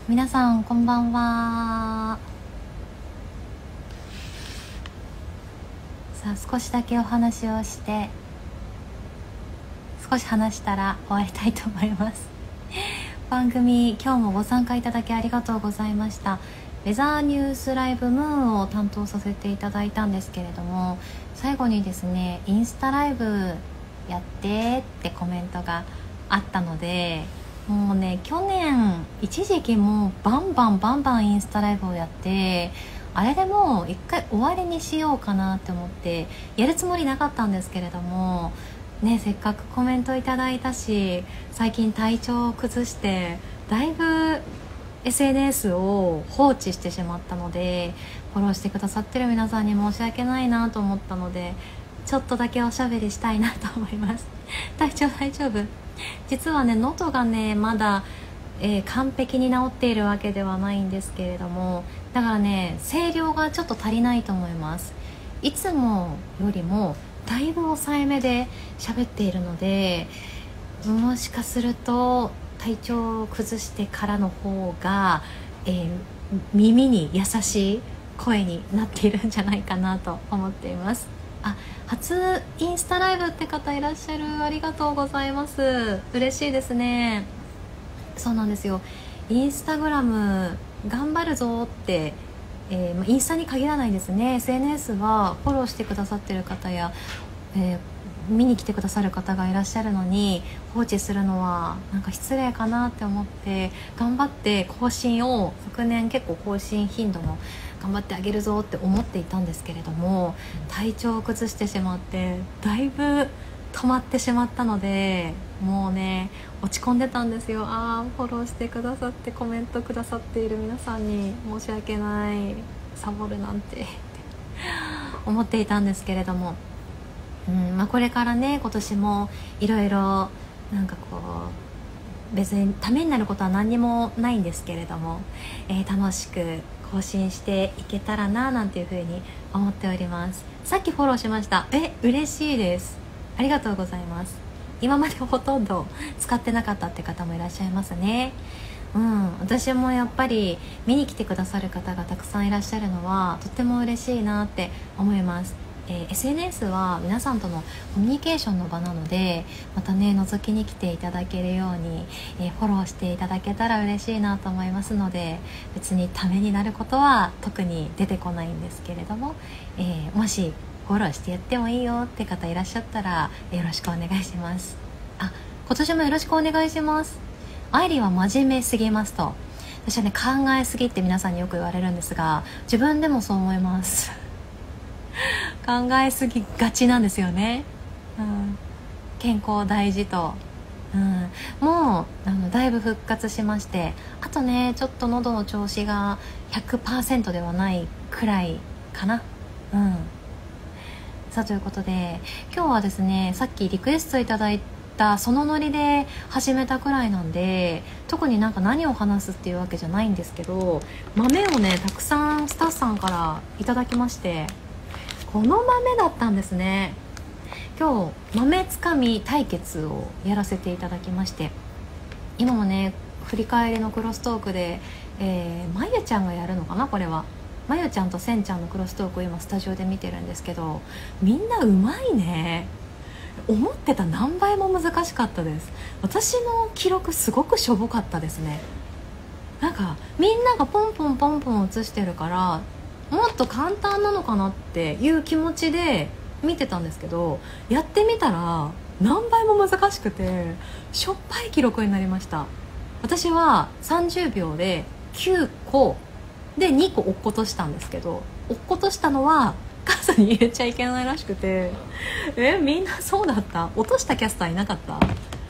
皆さんこんばんは。さあ少しだけお話をして少し話したら終わりたいと思います番組今日もご参加いただきありがとうございました。ウェザーニュースライブムーンを担当させていただいたんですけれども、最後にですねインスタライブやってってコメントがあったので、もうね去年一時期もうバンバンインスタライブをやって、あれでもう一回終わりにしようかなって思ってやるつもりなかったんですけれどもね、せっかくコメントいただいたし、最近体調を崩してだいぶ SNS を放置してしまったので、フォローしてくださってる皆さんに申し訳ないなと思ったので、ちょっとだけおしゃべりしたいなと思います体調大丈夫？実はね喉がねまだ、完璧に治っているわけではないんですけれども、だからね声量がちょっと足りないと思います。いつもよりもだいぶ抑えめで喋っているので、もしかすると体調を崩してからの方が、耳に優しい声になっているんじゃないかなと思っています。あ、初インスタライブって方いらっしゃる、ありがとうございます。嬉しいですね。そうなんですよ、インスタグラム頑張るぞって、インスタに限らないですね。 SNS はフォローしてくださってる方や、見に来てくださる方がいらっしゃるのに放置するのはなんか失礼かなって思って、頑張って更新を昨年結構更新頻度も頑張ってあげるぞって思っていたんですけれども、体調を崩してしまってだいぶ止まってしまったので、もうね落ち込んでたんですよ。フォローしてくださってコメントくださっている皆さんに申し訳ない、サボるなんて思っていたんですけれども、これからね今年もいろいろなんかこう別にためになることは何にもないんですけれども、楽しく更新していけたらななんていうふうに思っております。さっきフォローしました。嬉しいです、ありがとうございます。今までほとんど使ってなかったって方もいらっしゃいますね。私もやっぱり見に来てくださる方がたくさんいらっしゃるのはとっても嬉しいなって思います。SNS は皆さんとのコミュニケーションの場なので、またね覗きに来ていただけるように、フォローしていただけたら嬉しいなと思いますので、別にためになることは特に出てこないんですけれども、もしフォローしてやってもいいよって方いらっしゃったらよろしくお願いします。今年もよろしくお願いします。愛理は真面目すぎますと、私はね考えすぎって皆さんによく言われるんですが、自分でもそう思います考えすぎがちなんですよね。健康大事と、もうだいぶ復活しまして、あとねちょっと喉の調子が 100% ではないくらいかな。さあということで今日はですね、さっきリクエストいただいたそのノリで始めたくらいなんで、特になんか何を話すっていうわけじゃないんですけど、豆をねたくさんスタッフさんからいただきまして、この豆だったんですね。今日豆つかみ対決をやらせていただきまして、今もね振り返りのクロストークで、まゆちゃんがやるのかな、これはまゆちゃんとせんちゃんのクロストークを今スタジオで見てるんですけど、みんなうまいね。思ってた何倍も難しかったです。私の記録すごくしょぼかったですね。なんかみんながポンポンポンポン映してるからもっと簡単なのかなっていう気持ちで見てたんですけど、やってみたら何倍も難しくてしょっぱい記録になりました。私は30秒で9個で2個落っことしたんですけど、落っことしたのは数に入れちゃいけないらしくて、みんなそうだった？落としたキャスターいなかった？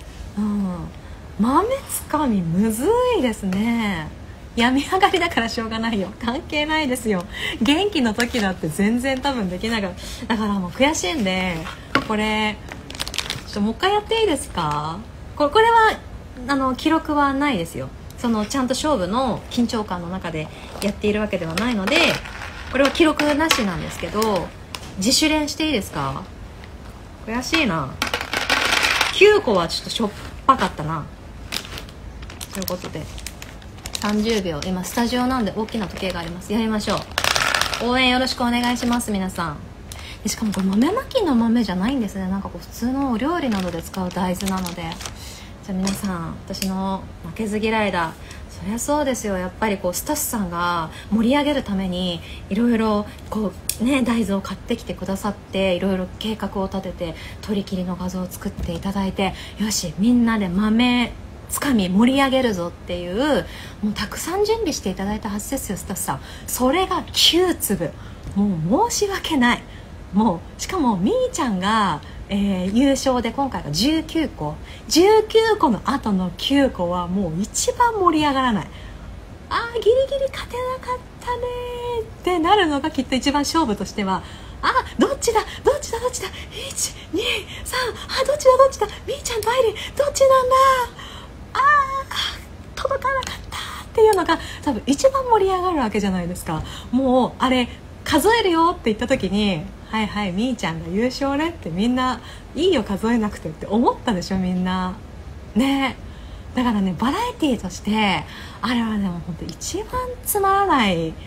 豆つかみむずいですね。病み上がりだからしょうがないよ、関係ないですよ。元気の時だって全然多分できなかった。だからもう悔しいんで、これちょっともう一回やっていいですか？これは記録はないですよ。そのちゃんと勝負の緊張感の中でやっているわけではないので、これは記録なしなんですけど、自主練していいですか？悔しいな。9個はちょっとしょっぱかったな。ということで 30秒。今スタジオなんで大きな時計があります。やりましょう。応援よろしくお願いします、皆さん。でしかもこれ豆まきの豆じゃないんですね。なんかこう普通のお料理などで使う大豆なので。じゃあ皆さん、私の負けず嫌いだ。そりゃそうですよ。やっぱりこうスタッフさんが盛り上げるためにいろいろこうね、大豆を買ってきてくださって、いろいろ計画を立てて取り切りの画像を作っていただいて、よしみんなで豆つかみ盛り上げるぞっていう、もうたくさん準備していただいたはずですよ、スタッフさん。それが9粒。もう申し訳ない。もうしかもみーちゃんが優勝で今回が19個の後の9個はもう一番盛り上がらない。ギリギリ勝てなかったねってなるのがきっと一番勝負としては、どっちだ1、2、3、どっちだみーちゃんとアイリンどっちなんだ、届かなかったっていうのが多分一番盛り上がるわけじゃないですか。もうあれ数えるよって言った時に、はいはいみーちゃんが優勝ねってみんないいよ数えなくてって思ったでしょ、みんなね。だからね、バラエティーとしてあれはね、もう本当一番つまらないみ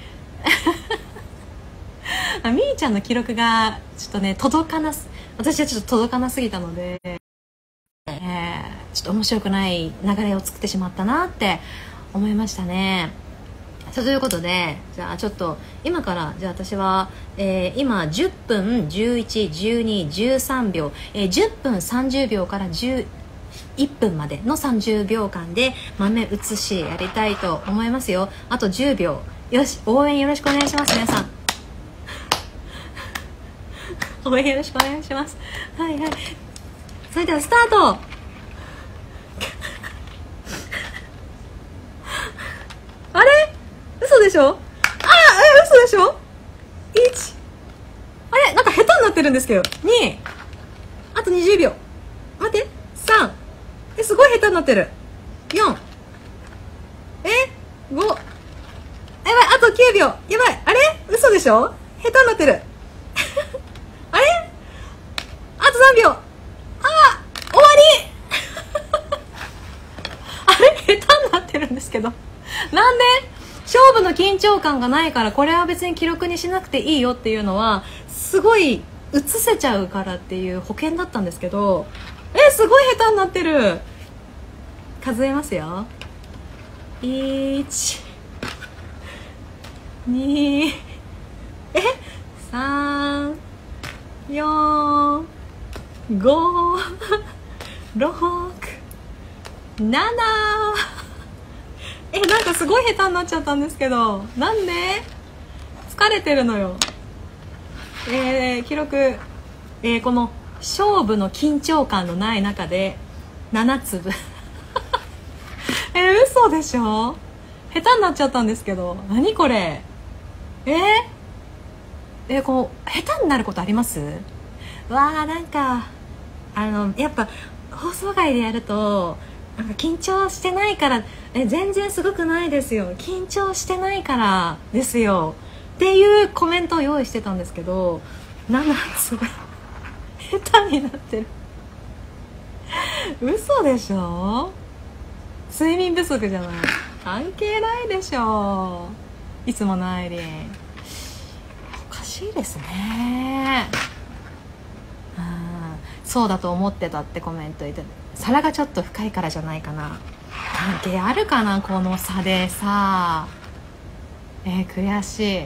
ーちゃんの記録がちょっとね私はちょっと届かなすぎたので、ちょっと面白くない流れを作ってしまったなって思いましたね。ということで、じゃあちょっと今からじゃあ私は、今10分11、12、13秒、10分30秒から11分までの30秒間で豆移しやりたいと思いますよ。あと10秒。よし、応援よろしくお願いします、皆さん。応援よろしくお願いします。はいはい。それではスタート。あれ？嘘でしょ？嘘でしょ？ 1 あれなんか下手になってるんですけど、2、あと20秒、待って、3、すごい下手になってる、4、5、やばい、あと9秒、やばい、あれ嘘でしょ？下手になってるあれあと3秒、終わりあれ下手になってるんですけど、なんで？勝負の緊張感がないから、これは別に記録にしなくていいよっていうのはすごい映せちゃうからっていう保険だったんですけど、すごい下手になってる。数えますよ。1、2、3、4、5、6、7、なんかすごい下手になっちゃったんですけど、なんで？疲れてるのよ。記録、この勝負の緊張感のない中で7粒嘘でしょ？下手になっちゃったんですけど、何これ？こう下手になることあります？なんかやっぱ放送外でやるとなんか緊張してないから、全然すごくないですよ、緊張してないからですよっていうコメントを用意してたんですけど、7つ下手になってる嘘でしょ？睡眠不足じゃない、関係ないでしょ、いつものアイリン。おかしいですね。そうだと思ってたってコメントいて、皿がちょっと深いからじゃないかな。関係あるかな、この差でさ。悔しい。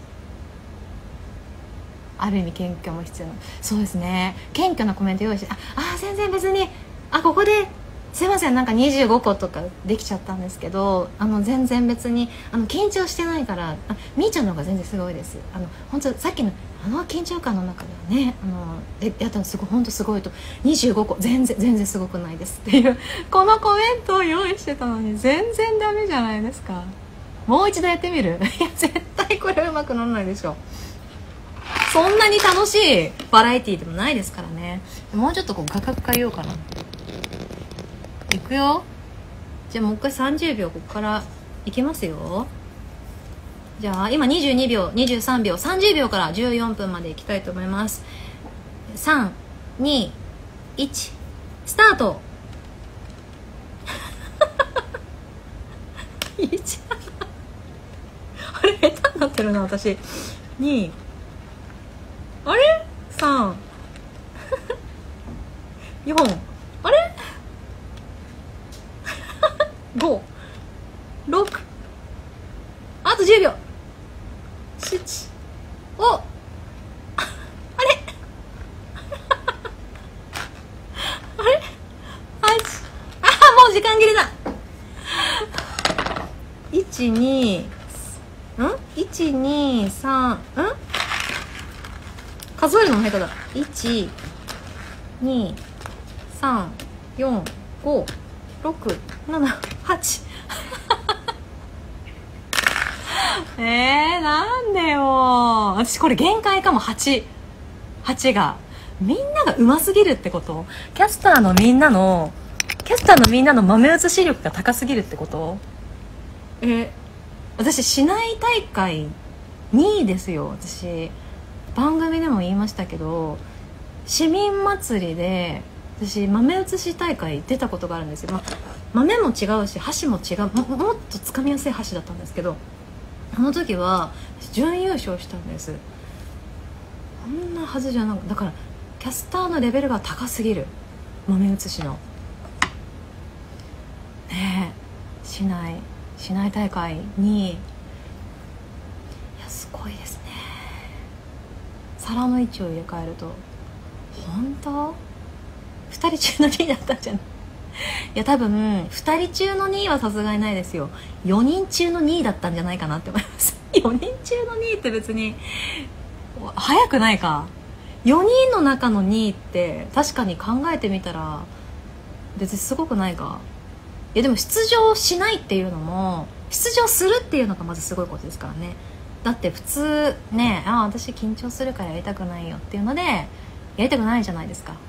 ある意味謙虚も必要な、そうですね、謙虚なコメント用意して、全然別にここですいません、なんか25個とかできちゃったんですけど、全然別に緊張してないから、みーちゃんの方が全然すごいです。本当さっきの緊張感の中ではね、やったのすごい、本当すごいと、25個全然すごくないですっていうこのコメントを用意してたのに全然ダメじゃないですか。もう一度やってみる？いや絶対これうまくならないでしょ。そんなに楽しいバラエティーでもないですからね。もうちょっとこう画角変えようかな。いくよ。じゃあもう一回30秒ここからいきますよ。じゃあ今22秒、23秒、30秒から14分までいきたいと思います。3、2、1、スタート 1あれ下手になってるな私。2あれ3 4あれ5 6あと10秒7おあれあれもう時間切れだ。123数えるのも下手だ。123456788なんでよ。私これ限界かも。8がみんながうますぎるってこと？キャスターのみんなの豆写し力が高すぎるってこと？私市内大会2位ですよ。私番組でも言いましたけど、市民祭りで私豆写し大会出たことがあるんですよ。豆も違うし箸も違う、もっとつかみやすい箸だったんですけど、あの時は準優勝したんです。こんなはずじゃなく、だからキャスターのレベルが高すぎる。豆写しのねえ、市内大会2位。いやすごいですね。皿の位置を入れ替えると本当2人中の2位だったんじゃない？いや多分2人中の2位はさすがにないですよ。4人中の2位だったんじゃないかなって思います。4人中の2位って別に早くないか。4人の中の2位って確かに考えてみたら別にすごくないか。いやでも出場しないっていうのも、出場するっていうのがまずすごいことですからね。だって普通ね、私緊張するからやりたくないよっていうのでやりたくないじゃないですか。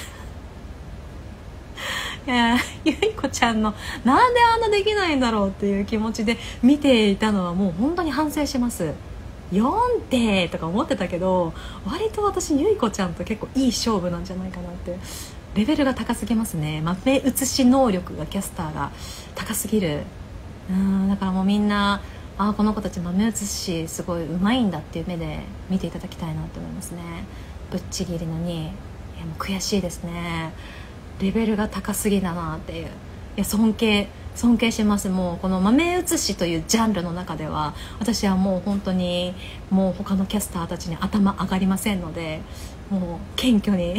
いやゆいこちゃんのなんであんなできないんだろうっていう気持ちで見ていたのはもう本当に反省します。4点とか思ってたけど、割と私ゆいこちゃんと結構いい勝負なんじゃないかなって。レベルが高すぎますね。豆写し能力がキャスターが高すぎる。だからもうみんなこの子たち豆写しすごいうまいんだっていう目で見ていただきたいなと思いますね。ぶっちぎりの2位。もう悔しいですね。レベルが高すぎだなっていう。いや尊敬します。もうこの豆写しというジャンルの中では私はもう本当にもう他のキャスターたちに頭上がりませんので、もう謙虚に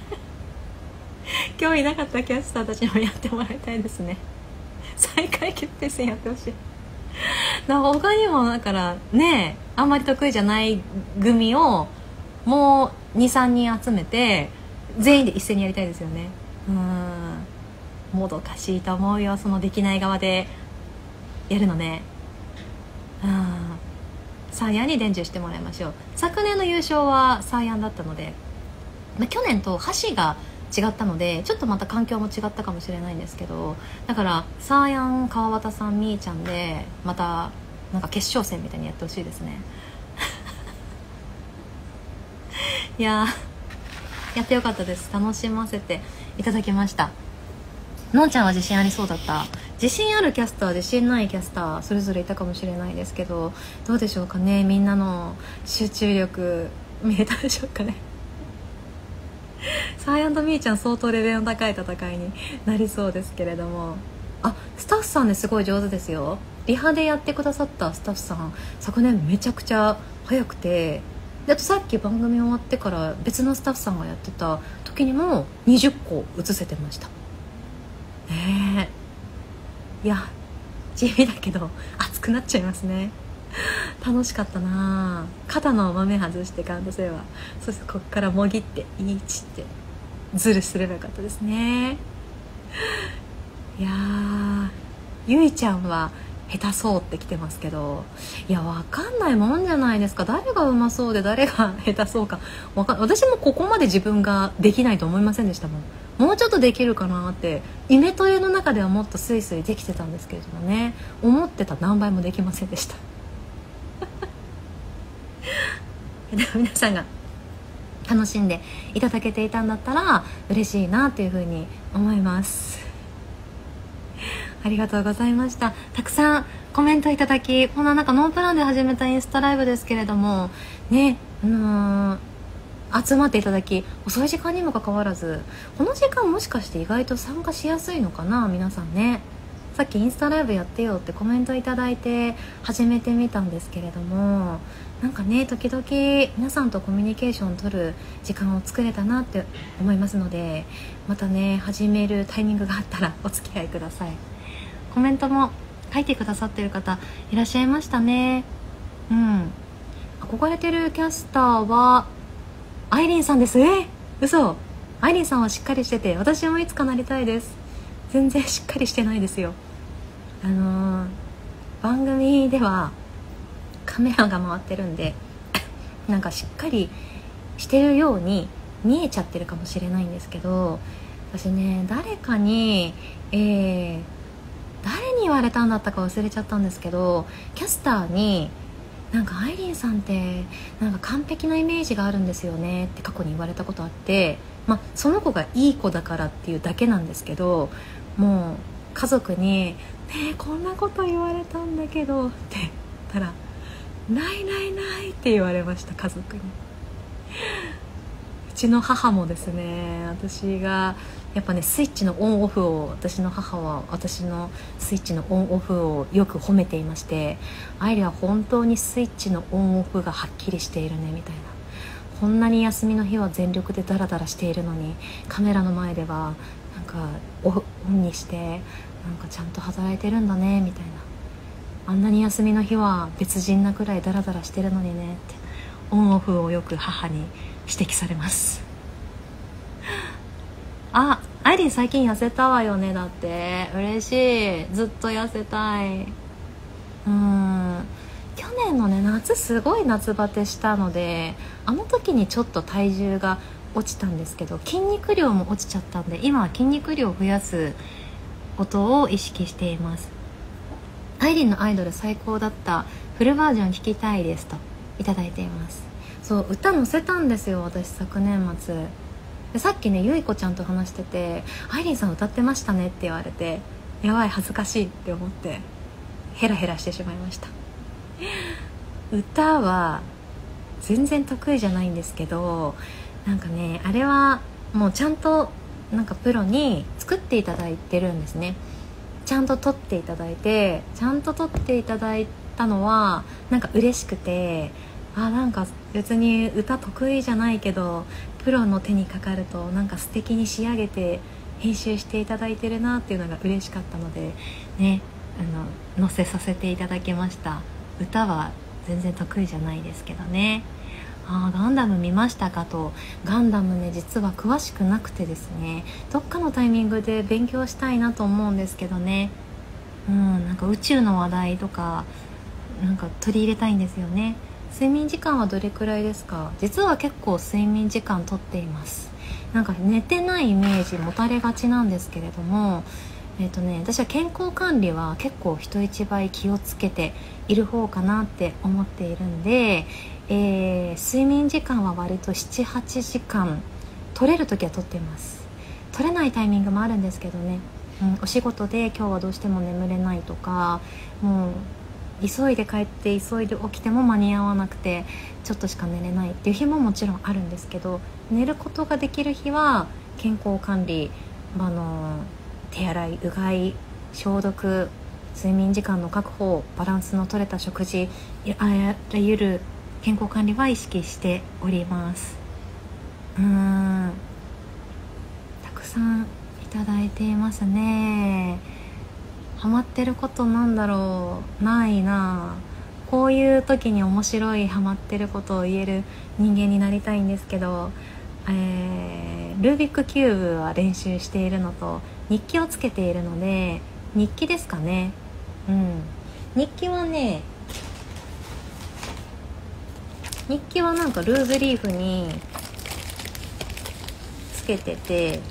今日いなかったキャスターたちにもやってもらいたいですね。最下位決定戦やってほしい。他にもだからね、あんまり得意じゃない組をもう 2,3 人集めて全員で一斉にやりたいですよね。もどかしいと思うよ、そのできない側でやるのね。サーヤンに伝授してもらいましょう。昨年の優勝はサーヤンだったので、去年と箸が違ったのでちょっとまた環境も違ったかもしれないんですけど、だからサーヤン、川端さん、みーちゃんでまたなんか決勝戦みたいにやってほしいですね。いややってよかったです。楽しませていただきました。のんちゃんは自信ありそうだった。自信あるキャスター、自信ないキャスターそれぞれいたかもしれないですけど、どうでしょうかね。みんなの集中力見えたでしょうかね。サーヤンとみーちゃん相当レベルの高い戦いになりそうですけれども、スタッフさんですごい上手ですよ。リハでやってくださったスタッフさん昨年めちゃくちゃ早くて、であとさっき番組終わってから別のスタッフさんがやってた時にも20個映せてましたね。いや地味だけど熱くなっちゃいますね。楽しかったな。肩の豆外してカウントすれば、そしてこっからもぎって1ってズルすればよかったですね。いやゆいちゃんは下手そうって来てますけど、いやわかんないもんじゃないですか。誰がうまそうで誰が下手そうか私もここまで自分ができないと思いませんでしたもん。もうちょっとできるかなって、イメトレの中ではもっとスイスイできてたんですけれどもね、思ってた何倍もできませんでした。でも皆さんが楽しんでいただけていたんだったら嬉しいなというふうに思います。 ありがとうございました。たくさんコメントいただき、こんななんかノープランで始めたインスタライブですけれどもね、集まっていただき、遅い時間にもかかわらず、この時間もしかして意外と参加しやすいのかな、皆さんね。さっきインスタライブやってよってコメントいただいて始めてみたんですけれども、なんかね、時々皆さんとコミュニケーションを取る時間を作れたなって思いますので、またね始めるタイミングがあったらお付き合いください。コメントも書いてくださってる方いらっしゃいましたね。憧れてるキャスターはアイリンさんです。嘘。アイリンさんはしっかりしてて、私もいつかなりたいです。全然しっかりしてないですよ。番組ではカメラが回ってるんでなんかしっかりしてるように見えちゃってるかもしれないんですけど、私ね、誰かに、誰に言われたんだったか忘れちゃったんですけど、キャスターになんかアイリンさんってなんか完璧なイメージがあるんですよねって過去に言われたことあって、その子がいい子だからっていうだけなんですけど、もう家族にね、こんなこと言われたんだけどって言ったら、ないないないって言われました、家族に。うちの母もですね、私がやっぱねスイッチのオンオフを、私の母は私のスイッチのオンオフをよく褒めていまして、アイリは本当にスイッチのオンオフがはっきりしているねみたいな、こんなに休みの日は全力でダラダラしているのにカメラの前ではなんかオンにしてなんかちゃんと働いてるんだねみたいな、あんなに休みの日は別人なくらいダラダラしてるのにねって、オンオフをよく母に指摘されます。アイリン最近痩せたわよね。だって嬉しい、ずっと痩せたい。去年のね夏すごい夏バテしたので、あの時にちょっと体重が落ちたんですけど、筋肉量も落ちちゃったんで、今は筋肉量を増やすことを意識しています。アイリンのアイドル最高だった、フルバージョン聞きたいですといただいています。そう、歌載せたんですよ私、昨年末で。さっきねゆいこちゃんと話してて、アイリンさん歌ってましたねって言われて、やばい恥ずかしいって思ってヘラヘラしてしまいました。歌は全然得意じゃないんですけど、なんかねあれはもうちゃんとなんかプロに作っていただいてるんですね。ちゃんと撮っていただいて、ちゃんと撮っていただいたのはなんか嬉しくて、なんか別に歌得意じゃないけどプロの手にかかるとなんか素敵に仕上げて編集していただいてるなっていうのが嬉しかったのでね、載せさせていただきました。歌は全然得意じゃないですけどね。ガンダム見ましたかと。ガンダムね実は詳しくなくてですね、どっかのタイミングで勉強したいなと思うんですけどね。なんか宇宙の話題とかなんか取り入れたいんですよね。睡眠時間はどれくらいですか？実は結構睡眠時間とっています。なんか寝てないイメージ持たれがちなんですけれども、私は健康管理は結構人一倍気をつけている方かなって思っているんで、睡眠時間は割と 7,8 時間取れる時は取っています。取れないタイミングもあるんですけどね、お仕事で今日はどうしても眠れないとか、もう急いで帰って急いで起きても間に合わなくてちょっとしか寝れないっていう日ももちろんあるんですけど、寝ることができる日は健康管理、手洗い、うがい、消毒、睡眠時間の確保、バランスの取れた食事、あらゆる健康管理は意識しております。たくさんいただいていますね。ハマってることなんだろう、ないな。こういう時に面白いハマってることを言える人間になりたいんですけど、ルービックキューブは練習しているのと日記をつけているので、日記ですかね。日記はね、日記はなんかルーブリーフにつけてて、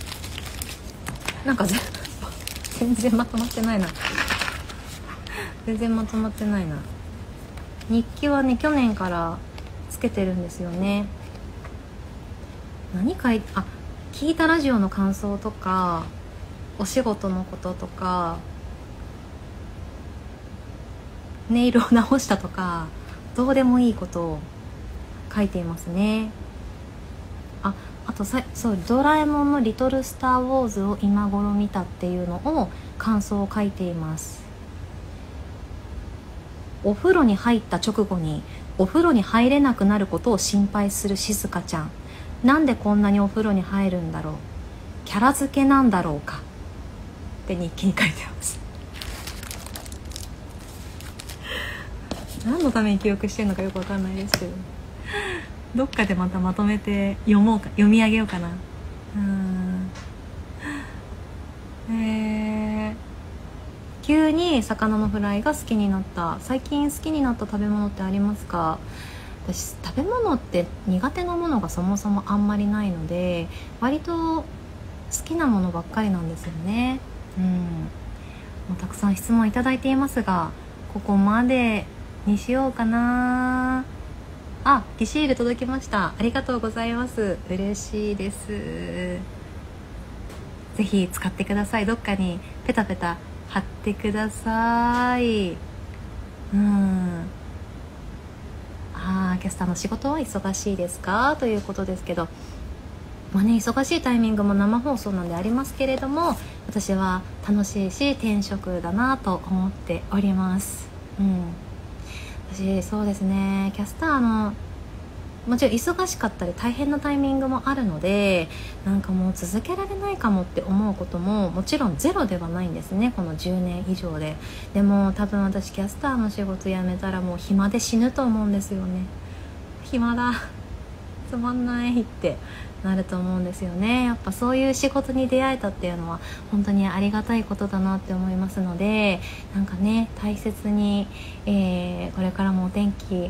なんか全然まとまってないな。全然まとまってないな。日記はね去年からつけてるんですよね。聞いたラジオの感想とかお仕事のこととかネイルを直したとか、どうでもいいことを書いていますね。あとそうドラえもんのリトルスターウォーズを今頃見たっていうのを感想を書いています。お風呂に入った直後にお風呂に入れなくなることを心配する静香ちゃん。なんでこんなにお風呂に入るんだろう、キャラ付けなんだろうかって日記に書いてます。何のために記憶してるのかよくわかんないですけど、どっかでまたまとめて読み上げようかな。急に魚のフライが好きになった。最近好きになった食べ物ってありますか？私食べ物って苦手なものがそもそもあんまりないので、割と好きなものばっかりなんですよね。もうたくさん質問いただいていますが、ここまでにしようかな。ギシール届きました。ありがとうございます。嬉しいです。ぜひ使ってください。どっかにペタペタ貼ってください。キャスターの仕事は忙しいですかということですけど、忙しいタイミングも生放送なんでありますけれども、私は楽しいし転職だなと思っております。私そうですね、キャスターのもちろん忙しかったり大変なタイミングもあるので、なんかもう続けられないかもって思うことももちろんゼロではないんですね、この10年以上で。でも多分私キャスターの仕事辞めたらもう暇で死ぬと思うんですよね。暇だ、つまんないってなると思うんですよね。やっぱそういう仕事に出会えたっていうのは本当にありがたいことだなって思いますので、なんかね大切に、これからもお天気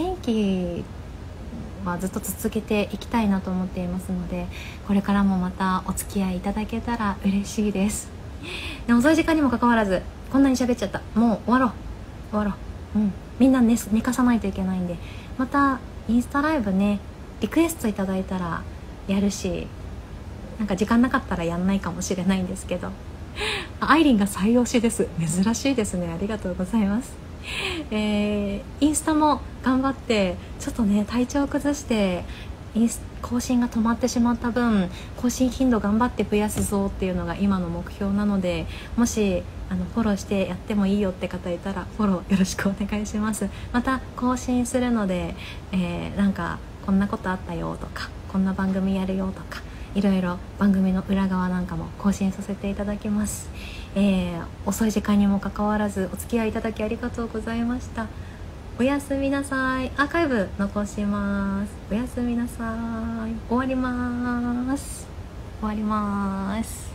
はずっと続けていきたいなと思っていますので、これからもまたお付き合いいただけたら嬉しいです。で遅い時間にもかかわらずこんなに喋っちゃった。もう終わろう。みんな寝かさないといけないんで、またインスタライブねリクエストいただいたらやるし、なんか時間なかったらやんないかもしれないんですけど、アイリンが採用しです。珍しいですね。ありがとうございます。インスタも頑張って、ちょっとね体調崩して更新が止まってしまった分、更新頻度頑張って増やすぞっていうのが今の目標なので、もしフォローしてやってもいいよって方いたらフォローよろしくお願いします。また更新するので、なんかこんなことあったよとか、こんな番組やるよとか、いろいろ番組の裏側なんかも更新させていただきます。遅い時間にもかかわらずお付き合いいただきありがとうございました。おやすみなさい。アーカイブ残します。おやすみなさい。終わります。